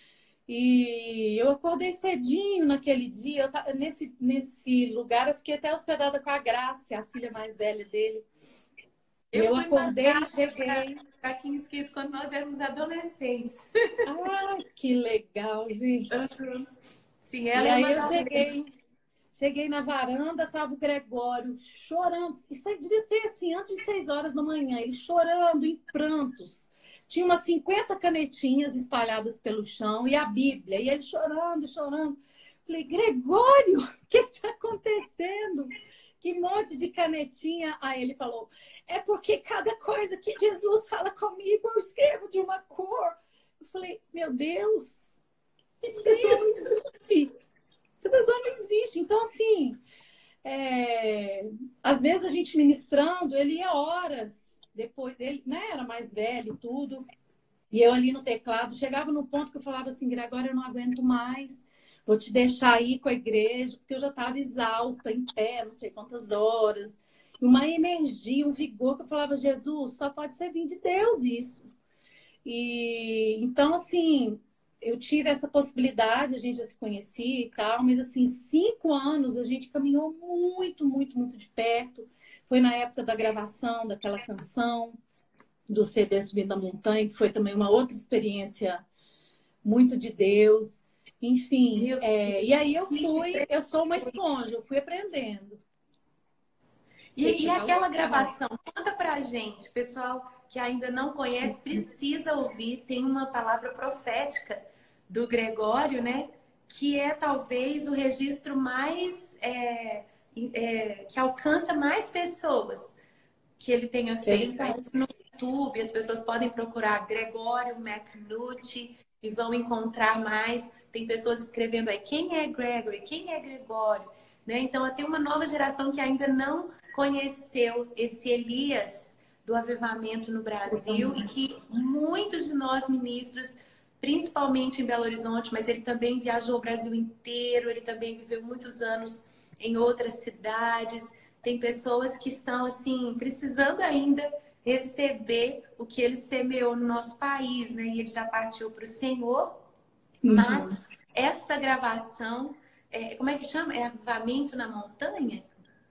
e eu acordei cedinho naquele dia. Eu tava, nesse, nesse lugar eu fiquei até hospedada com a Graça, a filha mais velha dele. Eu, eu acordei e cheguei. Para quem Kids quando nós éramos adolescentes. Ah, que legal, gente. Uhum. Sim, ela e é aí uma eu cheguei, cheguei na varanda, tava o Gregório chorando. Isso aí devia ser assim, antes de seis horas da manhã. Ele chorando, em prantos. Tinha umas cinquenta canetinhas espalhadas pelo chão e a Bíblia. E ele chorando, chorando. Falei: Gregório, o que está acontecendo? Que monte de canetinha. Aí ele falou: é porque cada coisa que Jesus fala comigo, eu escrevo de uma cor. Eu falei: meu Deus, essa pessoa não existe. Essa pessoa não existe. Então, assim, é... às vezes a gente ministrando, ele ia horas depois dele, né? Era mais velho e tudo. E eu ali no teclado, chegava no ponto que eu falava assim: Gregório, eu não aguento mais. Vou te deixar aí com a igreja, porque eu já estava exausta, em pé, não sei quantas horas. Uma energia, um vigor, que eu falava: Jesus, só pode ser vir de Deus isso. E então, assim, eu tive essa possibilidade, a gente já se conhecia e tal, mas assim, cinco anos a gente caminhou muito, muito, muito de perto. Foi na época da gravação daquela canção, do C D Subindo a Montanha, que foi também uma outra experiência muito de Deus. Enfim, é, e aí eu fui, eu sou uma esponja, eu fui aprendendo. E, e aquela gravação, conta pra gente, pessoal que ainda não conhece, precisa ouvir, tem uma palavra profética do Gregório, né? Que é talvez o registro mais, é, é, que alcança mais pessoas que ele tenha feito. Aí no YouTube, as pessoas podem procurar Gregório McNulty e vão encontrar mais. Tem pessoas escrevendo aí, quem é Gregory? Quem é Gregório? Né? Então, tem uma nova geração que ainda não conheceu esse Elias do avivamento no Brasil e que muitos de nós ministros, principalmente em Belo Horizonte, mas ele também viajou o Brasil inteiro, ele também viveu muitos anos em outras cidades. Tem pessoas que estão, assim, precisando ainda receber o que ele semeou no nosso país, né? E ele já partiu para o Senhor. Mas uhum. essa gravação, é, como é que chama? É Avivamento na Montanha?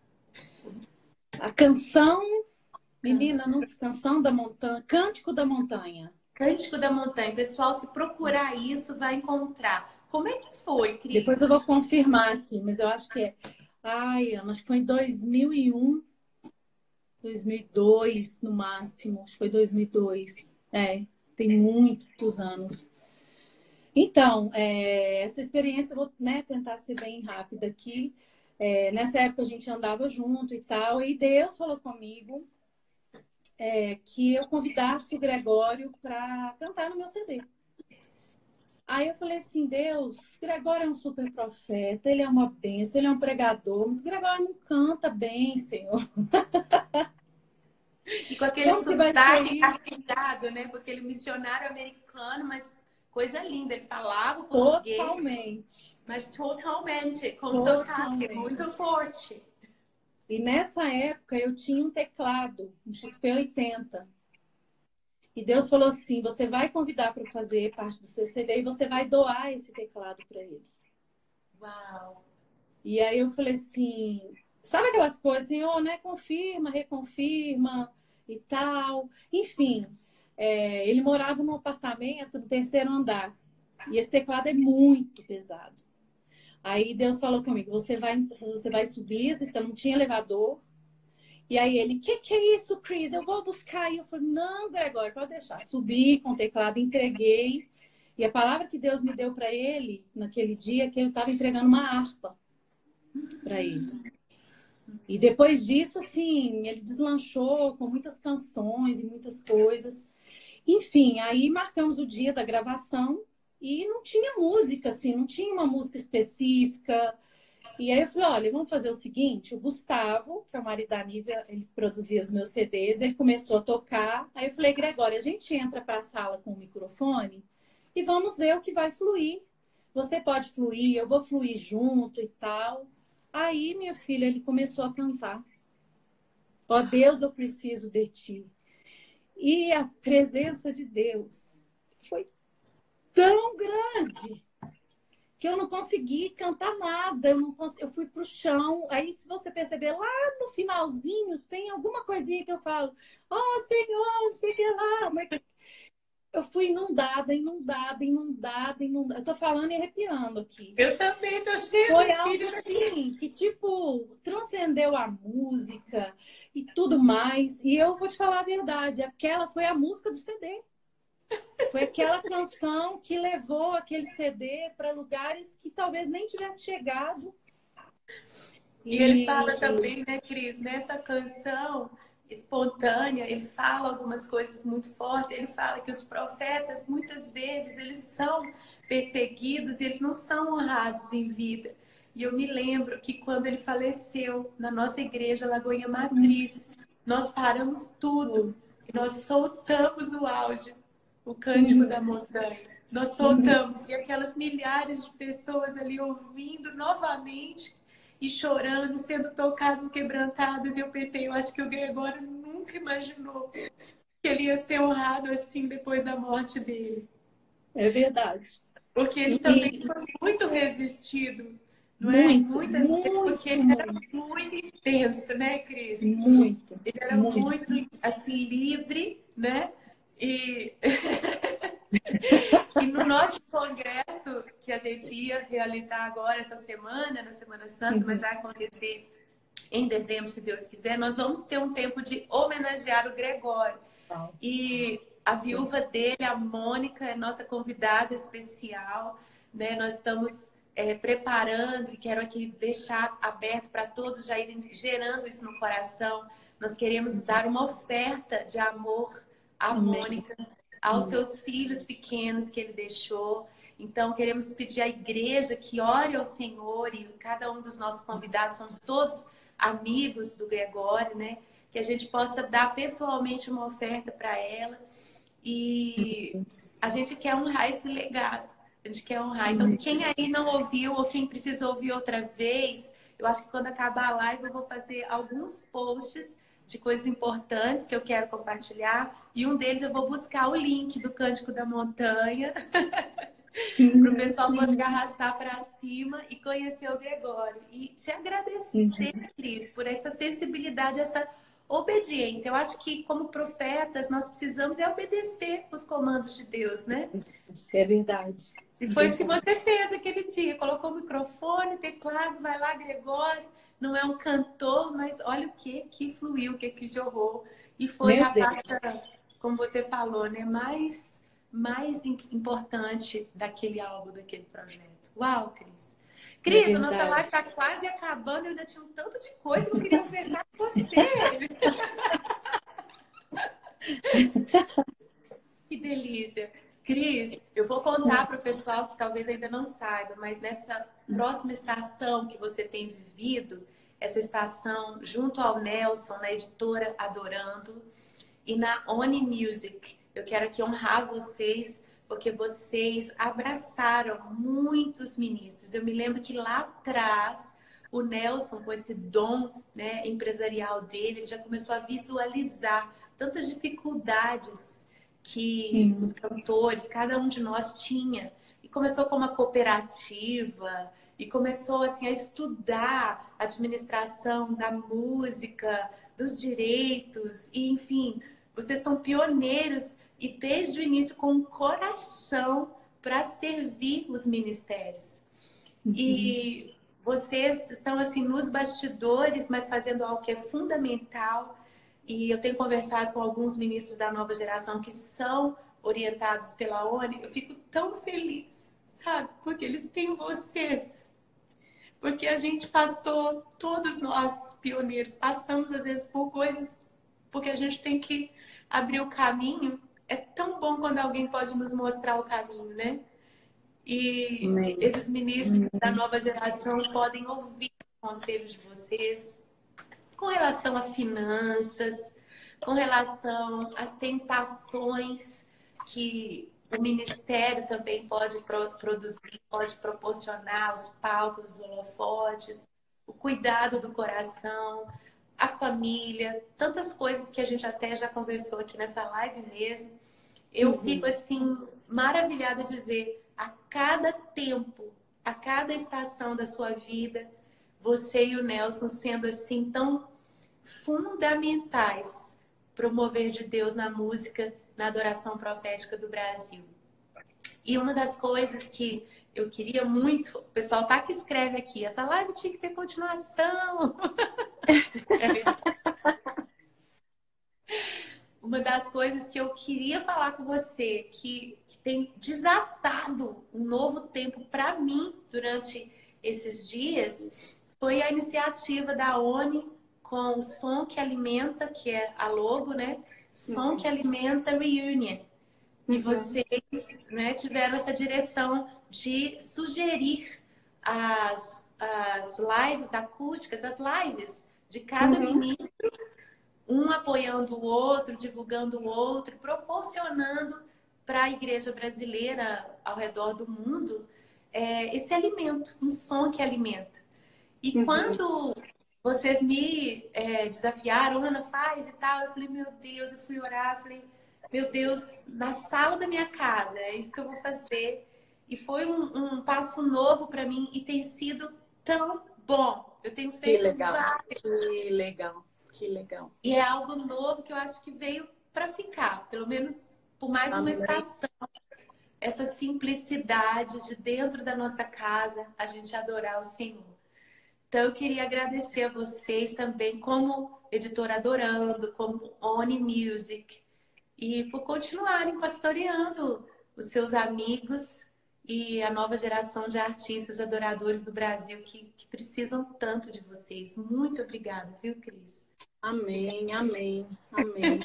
A canção, menina, não, canção da montanha, Cântico da Montanha. Cântico da Montanha. Pessoal, se procurar isso, vai encontrar. Como é que foi, Cris? Depois eu vou confirmar aqui, mas eu acho que é... Ai, Ana, acho que foi em dois mil e um, dois mil e dois, no máximo. Acho que foi dois mil e dois. É, tem muitos anos. Então, é, essa experiência, eu vou, né, tentar ser bem rápida aqui. É, nessa época a gente andava junto e tal, e Deus falou comigo é, que eu convidasse o Gregório para cantar no meu C D. Aí eu falei assim, Deus, Gregório é um super profeta, ele é uma bênção, ele é um pregador, mas o Gregório não canta bem, Senhor. E com aquele Como sotaque carregado, né? Porque ele é missionário americano, mas coisa linda, ele falava o português. Totalmente. Mas totalmente, com totalmente. sotaque muito forte. E nessa época eu tinha um teclado, um X P oitenta. E Deus falou assim, você vai convidar para fazer parte do seu C D e você vai doar esse teclado para ele. Uau! E aí eu falei assim, sabe aquelas coisas, Senhor, né? Confirma, reconfirma e tal. Enfim, é, ele morava num apartamento no terceiro andar. E esse teclado é muito pesado. Aí Deus falou comigo, você vai, você vai subir, você não tinha elevador. E aí ele, que que é isso, Cris? Eu vou buscar. E eu falei, não, Gregório, pode deixar. Subi com o teclado, entreguei. E a palavra que Deus me deu para ele, naquele dia, é que eu estava entregando uma harpa para ele. E depois disso, assim, ele deslanchou com muitas canções e muitas coisas. Enfim, aí marcamos o dia da gravação e não tinha música, assim, não tinha uma música específica. E aí eu falei, olha, vamos fazer o seguinte, o Gustavo, que é o marido da Nívia, ele produzia os meus C Ds, ele começou a tocar. Aí eu falei, Gregório, a gente entra para a sala com o microfone e vamos ver o que vai fluir. Você pode fluir, eu vou fluir junto e tal. Aí, minha filha, ele começou a cantar. Ó Deus, eu preciso de ti. E a presença de Deus foi tão grande que eu não consegui cantar nada, eu, não consegui, eu fui pro chão. Aí, se você perceber, lá no finalzinho, tem alguma coisinha que eu falo, oh, Senhor, não sei o que lá. Mas eu fui inundada, inundada, inundada, inundada. Eu tô falando e arrepiando aqui. Eu também tô cheia de Foi algo assim, que tipo, transcendeu a música e tudo mais. E eu vou te falar a verdade, aquela foi a música do C D. Foi aquela canção que levou aquele C D para lugares que talvez nem tivesse chegado. E, e ele fala também, né, Cris, nessa canção espontânea, ele fala algumas coisas muito fortes. Ele fala que os profetas, muitas vezes, eles são perseguidos e eles não são honrados em vida. E eu me lembro que quando ele faleceu na nossa igreja Lagoinha Matriz, nós paramos tudo e nós soltamos o áudio. O Cântico da Montanha. Nós soltamos. E aquelas milhares de pessoas ali ouvindo novamente e chorando, sendo tocados, quebrantados. E eu pensei, eu acho que o Gregório nunca imaginou que ele ia ser honrado assim depois da morte dele. É verdade. Porque ele também foi muito resistido. Não muito, é? Muitas muito, vezes, porque ele muito. era muito intenso, né, Cris? Muito. Ele era muito, muito assim, livre, né? E... e no nosso congresso, que a gente ia realizar agora essa semana, na Semana Santa, uhum. mas vai acontecer em dezembro, se Deus quiser, nós vamos ter um tempo de homenagear o Gregório. Uhum. E a viúva dele, a Mônica, é nossa convidada especial, né? Nós estamos é, preparando e quero aqui deixar aberto para todos já irem gerando isso no coração. Nós queremos uhum. dar uma oferta de amor a Mônica, aos seus filhos pequenos que ele deixou. Então, queremos pedir à igreja que ore ao Senhor, e cada um dos nossos convidados somos todos amigos do Gregório, né? Que a gente possa dar pessoalmente uma oferta para ela. E a gente quer honrar esse legado. A gente quer honrar. Então, quem aí não ouviu ou quem precisa ouvir outra vez, eu acho que quando acabar a live eu vou fazer alguns posts de coisas importantes que eu quero compartilhar. E um deles eu vou buscar o link do Cântico da Montanha para o pessoal poder arrastar para cima e conhecer o Gregório. E te agradecer, Cris, por essa sensibilidade, essa obediência. Eu acho que, como profetas, nós precisamos é obedecer os comandos de Deus, né? É verdade. E foi isso que você fez aquele dia. Colocou o microfone, teclado, vai lá, Gregório. Não é um cantor, mas olha o que que fluiu, o que que jorrou. E foi Meu a Deus. faixa, como você falou, né? Mais... mais importante daquele álbum, daquele projeto. Uau, Cris. Cris, É a nossa live está quase acabando. Eu ainda tinha um tanto de coisa que eu queria conversar com você. Que delícia. Cris, eu vou contar para o pessoal que talvez ainda não saiba, mas nessa próxima estação que você tem vivido, essa estação junto ao Nelson, na editora Adorando, e na Oni Music, eu quero aqui honrar vocês, porque vocês abraçaram muitos ministros. Eu me lembro que lá atrás, o Nelson, com esse dom, né, empresarial dele, ele já começou a visualizar tantas dificuldades que os cantores, cada um de nós tinha. E começou com uma cooperativa, e começou assim, a estudar a administração da música, dos direitos, e enfim... Vocês são pioneiros e desde o início com um coração para servir os ministérios. Uhum. E vocês estão assim nos bastidores, mas fazendo algo que é fundamental. E eu tenho conversado com alguns ministros da nova geração que são orientados pela ONI. Eu fico tão feliz, sabe? Porque eles têm vocês. Porque a gente passou, todos nós pioneiros, passamos às vezes por coisas, porque a gente tem que abrir o caminho. É tão bom quando alguém pode nos mostrar o caminho, né? E Amém. Esses ministros Amém. Da nova geração podem ouvir os conselhos de vocês com relação a finanças, com relação às tentações que o ministério também pode produzir, pode proporcionar, os palcos, os holofotes, o cuidado do coração, a família, tantas coisas que a gente até já conversou aqui nessa live mesmo. Eu uhum. fico assim maravilhada de ver a cada tempo, a cada estação da sua vida, você e o Nelson sendo assim tão fundamentais para o mover de Deus na música, na adoração profética do Brasil. E uma das coisas que eu queria muito, o pessoal tá que escreve aqui, essa live tinha que ter continuação. Uma das coisas que eu queria falar com você, que, que tem desatado um novo tempo para mim durante esses dias, foi a iniciativa da ONI com o Som que Alimenta, que é a logo, né? Som que Alimenta Reunion. E vocês, né, tiveram essa direção de sugerir as, as lives acústicas, as lives de cada uhum. ministro, um apoiando o outro, divulgando o outro, proporcionando para a igreja brasileira ao redor do mundo é, esse alimento, um som que alimenta. E uhum. quando vocês me é, desafiaram, Ana, faz e tal, eu falei, meu Deus, eu fui orar, falei, meu Deus, na sala da minha casa, é isso que eu vou fazer. E foi um, um passo novo para mim e tem sido tão bom. Eu tenho feito que legal, vários. Que legal, que legal. E é algo novo que eu acho que veio para ficar, pelo menos por mais Amém. Uma estação. Essa simplicidade de dentro da nossa casa, a gente adorar o Senhor. Então, eu queria agradecer a vocês também, como editora Adorando, como Oni Music, e por continuarem pastoreando os seus amigos e a nova geração de artistas adoradores do Brasil que, que precisam tanto de vocês. Muito obrigada, viu, Cris? Amém, amém, amém.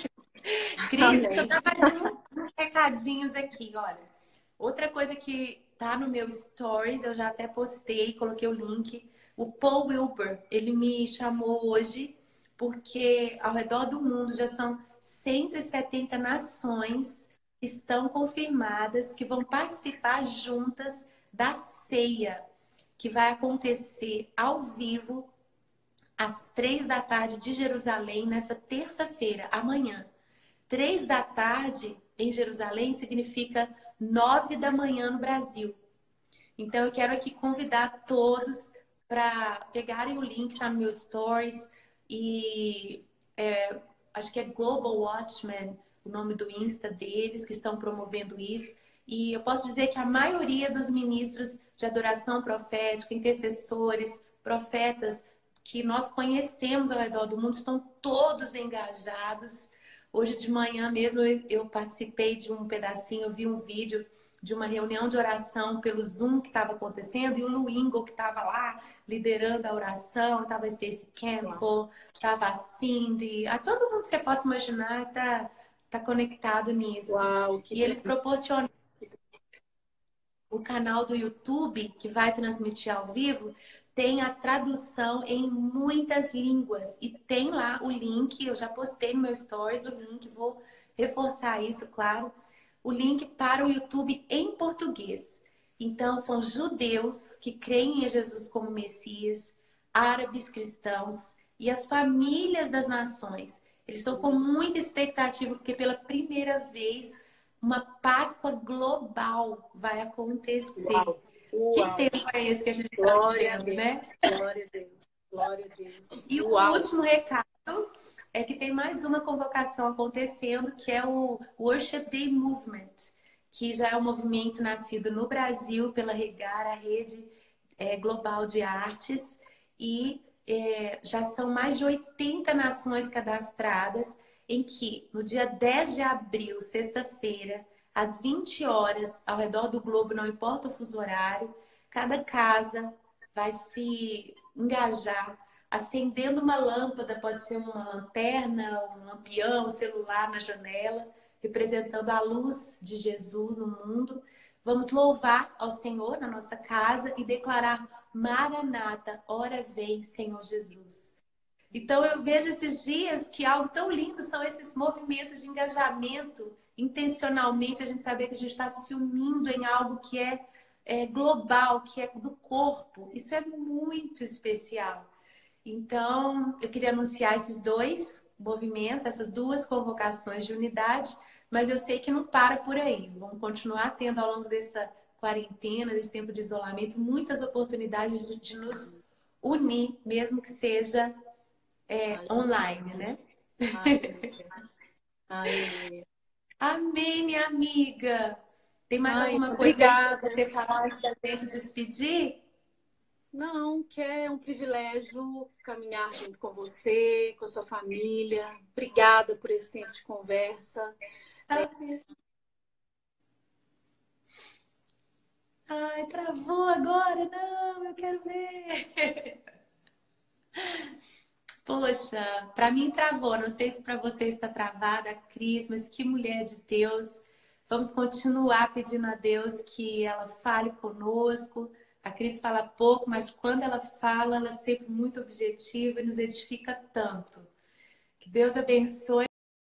Cris, deixa eu Amém. dar mais um- uns recadinhos aqui, olha. Outra coisa que tá no meu stories, eu já até postei, coloquei o link. O Paul Wilbur, ele me chamou hoje porque ao redor do mundo já são cento e setenta nações que estão confirmadas que vão participar juntas da ceia, que vai acontecer ao vivo às três da tarde de Jerusalém, nessa terça-feira, amanhã. Três da tarde em Jerusalém significa nove da manhã no Brasil. Então eu quero aqui convidar todos para pegarem o link, tá no meu stories, e é, acho que é Global Watchman, o nome do Insta deles, que estão promovendo isso. E eu posso dizer que a maioria dos ministros de adoração profética, intercessores, profetas que nós conhecemos ao redor do mundo estão todos engajados. Hoje de manhã mesmo eu, eu participei de um pedacinho, eu vi um vídeo de uma reunião de oração pelo Zoom que estava acontecendo, e o Luingo que estava lá liderando a oração, estava a Stacey Campbell, estava a Cindy, a todo mundo que você possa imaginar está tá conectado nisso. Uau, que E eles tremendo. proporcionam o canal do YouTube, que vai transmitir ao vivo, tem a tradução em muitas línguas. E tem lá o link, eu já postei no meu stories o link, vou reforçar isso, claro. O link para o YouTube em português. Então, são judeus que creem em Jesus como Messias, árabes cristãos e as famílias das nações. Eles estão com muita expectativa, porque pela primeira vez uma Páscoa global vai acontecer. Uau, Que uau. tempo é esse que a gente está Glória a vivendo, né? Deus, glória a Deus, glória a Deus. E o Uau. último recado é que tem mais uma convocação acontecendo, que é o Worship Day Movement, que já é um movimento nascido no Brasil pela Regar, a rede é, global de artes, e é, já são mais de oitenta nações cadastradas, em que no dia dez de abril, sexta-feira, às vinte horas, ao redor do globo, não importa o fuso horário, cada casa vai se engajar acendendo uma lâmpada, pode ser uma lanterna, um lampião, um celular na janela, representando a luz de Jesus no mundo. Vamos louvar ao Senhor na nossa casa e declarar: Maranata, ora vem, Senhor Jesus. Então eu vejo esses dias que algo tão lindo são esses movimentos de engajamento, intencionalmente a gente saber que a gente está se unindo em algo que é, é global, que é do corpo. Isso é muito especial. Então, eu queria anunciar esses dois movimentos, essas duas convocações de unidade, mas eu sei que não para por aí. Vamos continuar tendo ao longo dessa quarentena, desse tempo de isolamento, muitas oportunidades de, de nos unir, mesmo que seja é, online, né? Aleluia. Aleluia. Amém, minha amiga! Tem mais Ai, alguma coisa aí para obrigada. você falar antes da gente despedir? Não, que é um privilégio caminhar junto com você, com a sua família. Obrigada por esse tempo de conversa. Ai, travou agora? Não, eu quero ver. Poxa, para mim travou. Não sei se para você está travada, Cris, mas que mulher de Deus. Vamos continuar pedindo a Deus que ela fale conosco. A Cris fala pouco, mas quando ela fala, ela é sempre muito objetiva e nos edifica tanto. Que Deus abençoe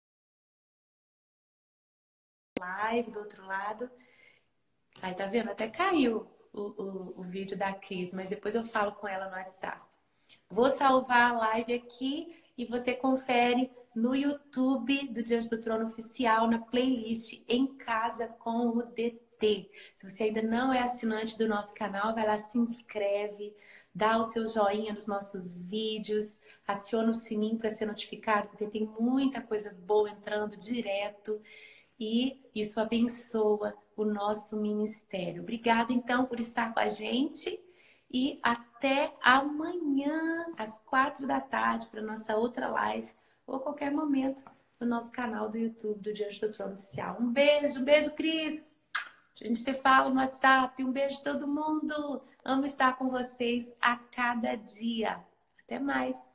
a live do outro lado. Aí, tá vendo? Até caiu o, o, o vídeo da Cris, mas depois eu falo com ela no WhatsApp. Vou salvar a live aqui e você confere no YouTube do Diante do Trono Oficial, na playlist Em Casa com o D T. Se você ainda não é assinante do nosso canal, vai lá, se inscreve, dá o seu joinha nos nossos vídeos, aciona o sininho para ser notificado, porque tem muita coisa boa entrando direto e isso abençoa o nosso ministério. Obrigada, então, por estar com a gente. E até amanhã, às quatro da tarde, para nossa outra live, ou qualquer momento, no nosso canal do YouTube do Diante do Trono Oficial. Um beijo, um beijo, Cris! A gente se fala no WhatsApp. Um beijo todo mundo! Amo estar com vocês a cada dia. Até mais!